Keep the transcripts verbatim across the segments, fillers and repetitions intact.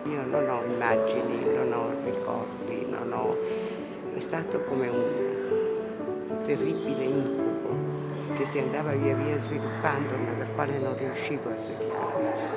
Io non ho immagini, non ho ricordi, non ho... È stato come un terribile incubo che si andava via via sviluppando, ma dal quale non riuscivo a svegliarmi.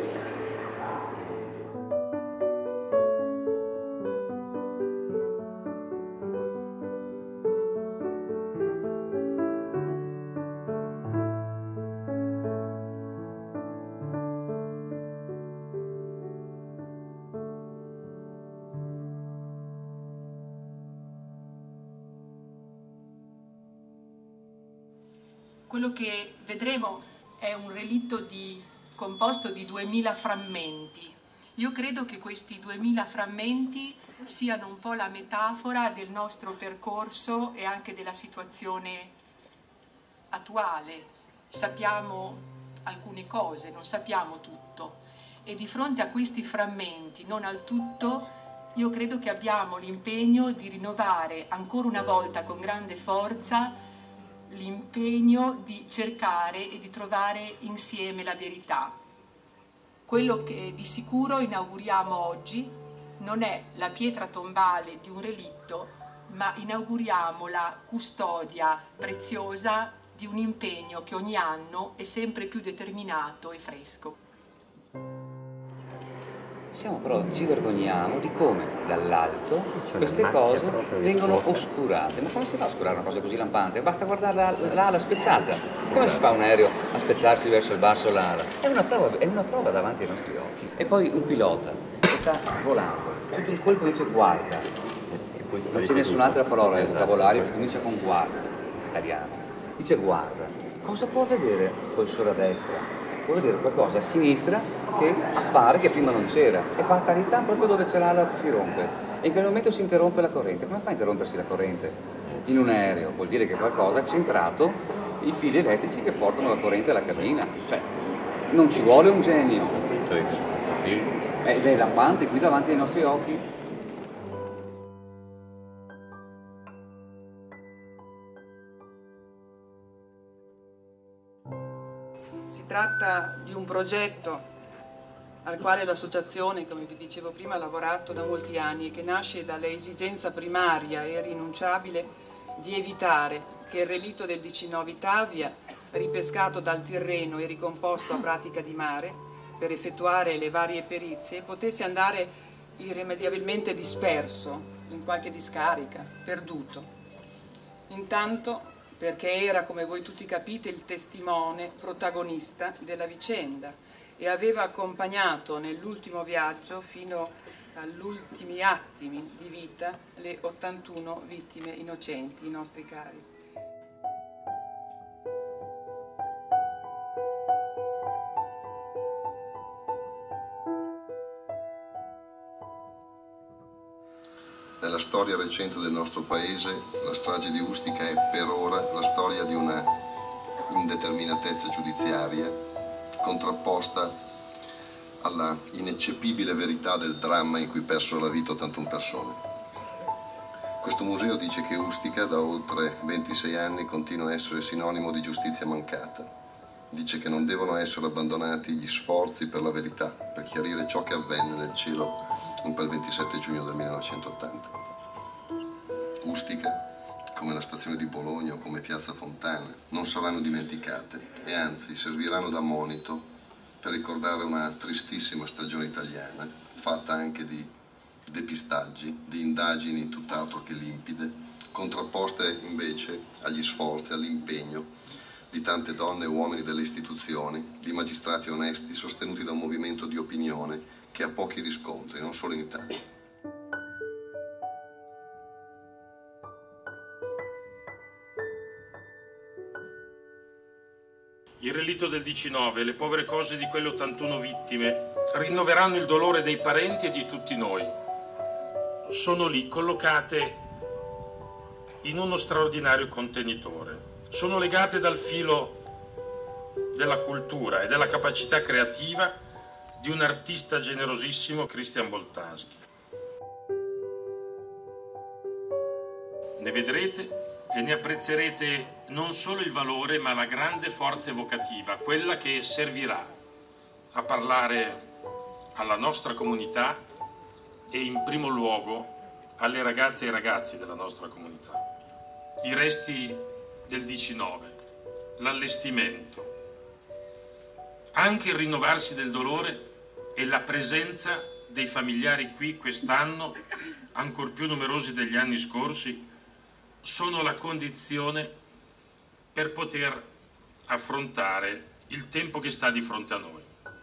Quello che vedremo è un relitto di, composto di duemila frammenti. Io credo che questi duemila frammenti siano un po' la metafora del nostro percorso e anche della situazione attuale. Sappiamo alcune cose, non sappiamo tutto. E di fronte a questi frammenti, non al tutto, io credo che abbiamo l'impegno di rinnovare ancora una volta con grande forza l'impegno di cercare e di trovare insieme la verità. Quello che di sicuro inauguriamo oggi non è la pietra tombale di un relitto, ma inauguriamo la custodia preziosa di un impegno che ogni anno è sempre più determinato e fresco. Siamo però, ci vergogniamo di come dall'alto queste cose vengono oscurate. Ma come si fa a oscurare una cosa così lampante? Basta guardare l'ala spezzata. Come si fa un aereo a spezzarsi verso il basso l'ala? È una prova, è una prova davanti ai nostri occhi. E poi un pilota che sta volando, tutto un colpo dice guarda, non c'è nessun'altra parola in vocabolario che comincia con guarda, italiano. Dice guarda, cosa può vedere col sole a destra? Può vedere qualcosa a sinistra che appare che prima non c'era e fa carità proprio dove c'è l'ala che si rompe e in quel momento si interrompe la corrente. Come fa a interrompersi la corrente? In un aereo vuol dire che qualcosa ha centrato i fili elettrici che portano la corrente alla cabina, cioè non ci vuole un genio, ed è lampante qui davanti ai nostri occhi. Si tratta di un progetto al quale l'associazione, come vi dicevo prima, ha lavorato da molti anni e che nasce dall'esigenza primaria e irrinunciabile di evitare che il relitto del diciannove Tavia, ripescato dal Tirreno e ricomposto a pratica di mare per effettuare le varie perizie, potesse andare irrimediabilmente disperso in qualche discarica, perduto. Intanto perché era, come voi tutti capite, il testimone protagonista della vicenda e aveva accompagnato nell'ultimo viaggio fino agli ultimi attimi di vita le ottantuno vittime innocenti, i nostri cari. Nella storia recente del nostro paese, la strage di Ustica è per ora la storia di una indeterminatezza giudiziaria contrapposta alla ineccepibile verità del dramma in cui persero la vita ottantuno persone. Questo museo dice che Ustica da oltre ventisei anni continua a essere sinonimo di giustizia mancata. Dice che non devono essere abbandonati gli sforzi per la verità, per chiarire ciò che avvenne nel cielo in quel ventisette giugno del millenovecentottanta. Ustica, come la stazione di Bologna o come Piazza Fontana, non saranno dimenticate e anzi serviranno da monito per ricordare una tristissima stagione italiana, fatta anche di depistaggi, di indagini tutt'altro che limpide, contrapposte invece agli sforzi, all'impegno di tante donne e uomini delle istituzioni, di magistrati onesti sostenuti da un movimento di opinione che ha pochi riscontri, non solo in Italia. Il relitto del diciannove e le povere cose di quelle ottantuno vittime rinnoveranno il dolore dei parenti e di tutti noi. Sono lì collocate in uno straordinario contenitore. Sono legate dal filo della cultura e della capacità creativa di un artista generosissimo, Christian Boltanski. Ne vedrete e ne apprezzerete non solo il valore, ma la grande forza evocativa, quella che servirà a parlare alla nostra comunità e in primo luogo alle ragazze e ai ragazzi della nostra comunità. I resti del diciannove, l'allestimento, anche il rinnovarsi del dolore e la presenza dei familiari qui quest'anno, ancor più numerosi degli anni scorsi, sono la condizione per poter affrontare il tempo che sta di fronte a noi.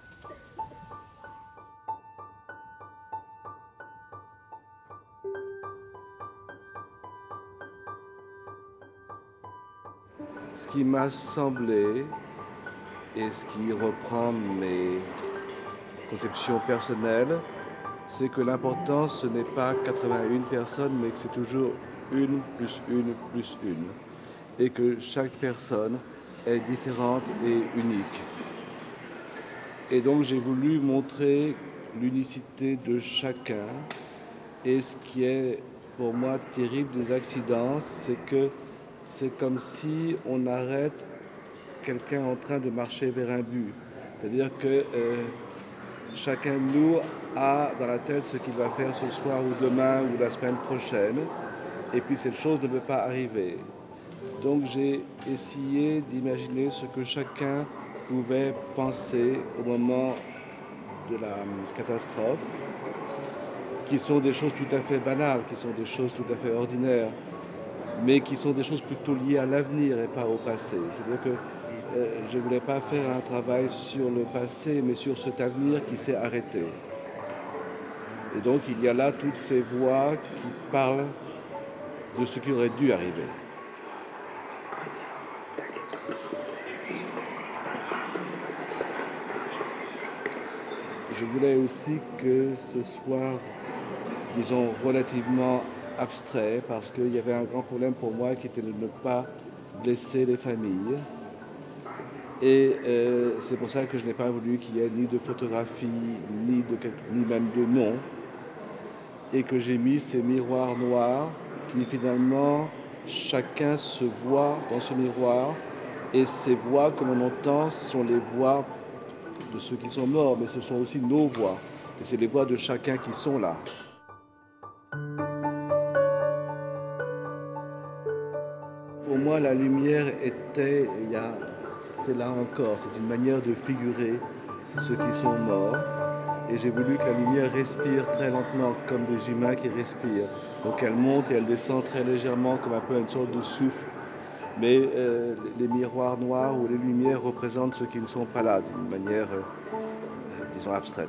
Ce qui m'a semblé, et ce qui reprend mes conceptions personnelles, c'est que l'important, ce n'est pas quatre-vingt-une personnes, mais que c'est toujours une plus une plus une. Et que chaque personne est différente et unique. Et donc j'ai voulu montrer l'unicité de chacun. Et ce qui est pour moi terrible des accidents, c'est que c'est comme si on arrête quelqu'un en train de marcher vers un but. C'est-à-dire que euh, chacun de nous a dans la tête ce qu'il va faire ce soir ou demain ou la semaine prochaine. Et puis cette chose ne peut pas arriver. Donc j'ai essayé d'imaginer ce que chacun pouvait penser au moment de la catastrophe, qui sont des choses tout à fait banales, qui sont des choses tout à fait ordinaires, mais qui sont des choses plutôt liées à l'avenir et pas au passé. C'est-à-dire que euh, je ne voulais pas faire un travail sur le passé, mais sur cet avenir qui s'est arrêté. Et donc il y a là toutes ces voix qui parlent de ce qui aurait dû arriver. Je voulais aussi que ce soit, disons, relativement abstrait, parce qu'il y avait un grand problème pour moi qui était de ne pas blesser les familles. Et euh, c'est pour ça que je n'ai pas voulu qu'il y ait ni de photographie, ni, de, ni même de nom. Et que j'ai mis ces miroirs noirs qui finalement, chacun se voit dans ce miroir. Et ces voix que l'on entend sont les voix de ceux qui sont morts, mais ce sont aussi nos voix. Et c'est les voix de chacun qui sont là. Pour moi, la lumière était, il y a, c'est là encore, c'est une manière de figurer ceux qui sont morts. Et j'ai voulu que la lumière respire très lentement, comme des humains qui respirent. Donc elle monte et elle descend très légèrement, comme un peu une sorte de souffle. Mais euh, les miroirs noirs ou les lumières représentent ceux qui ne sont pas là, d'une manière, euh, disons, abstraite.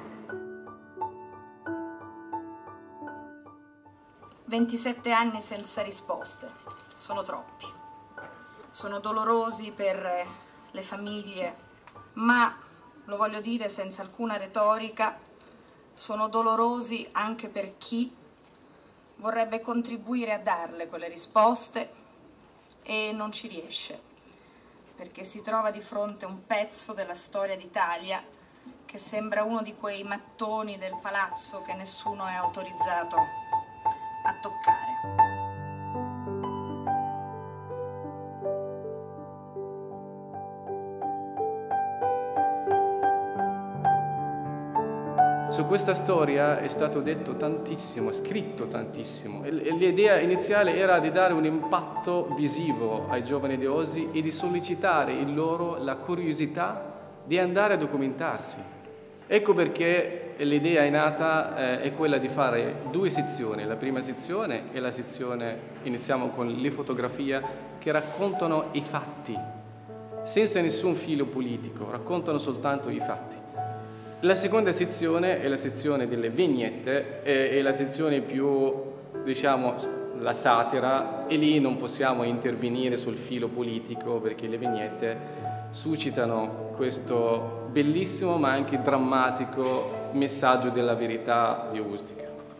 ventisette anni senza risposte, sono troppi. Sono dolorosi per le famiglie, ma, lo voglio dire senza alcuna retorica, sono dolorosi anche per chi vorrebbe contribuire a darle quelle risposte e non ci riesce, perché si trova di fronte a un pezzo della storia d'Italia che sembra uno di quei mattoni del palazzo che nessuno è autorizzato a toccare. Su questa storia è stato detto tantissimo, scritto tantissimo. L'idea iniziale era di dare un impatto visivo ai giovani di oggi e di sollecitare in loro la curiosità di andare a documentarsi. Ecco perché l'idea è nata, eh, è quella di fare due sezioni. La prima sezione è la sezione, iniziamo con le fotografie, che raccontano i fatti, senza nessun filo politico, raccontano soltanto i fatti. La seconda sezione è la sezione delle vignette, è la sezione più, diciamo, la satira, e lì non possiamo intervenire sul filo politico perché le vignette suscitano questo bellissimo ma anche drammatico messaggio della verità di Ustica.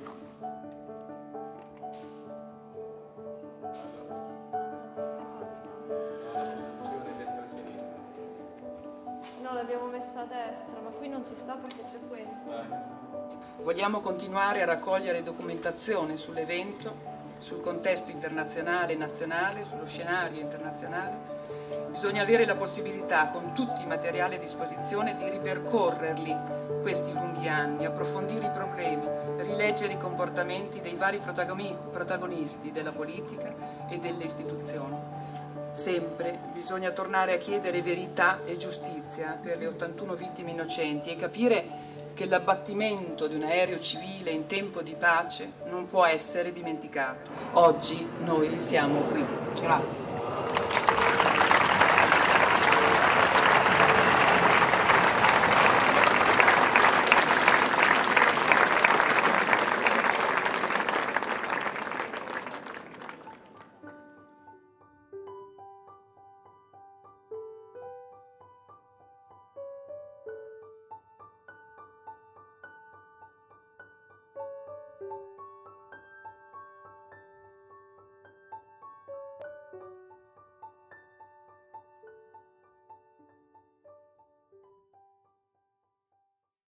No, l'abbiamo messa a destra, ma qui non ci sta perché c'è questa. Vogliamo continuare a raccogliere documentazione sull'evento, sul contesto internazionale e nazionale, sullo scenario internazionale. Bisogna avere la possibilità, con tutti i materiali a disposizione, di ripercorrerli, questi lunghi questi anni, approfondire i problemi, rileggere i comportamenti dei vari protagonisti della politica e delle istituzioni. Sempre bisogna tornare a chiedere verità e giustizia per le ottantuno vittime innocenti e capire che l'abbattimento di un aereo civile in tempo di pace non può essere dimenticato. Oggi noi siamo qui. Grazie.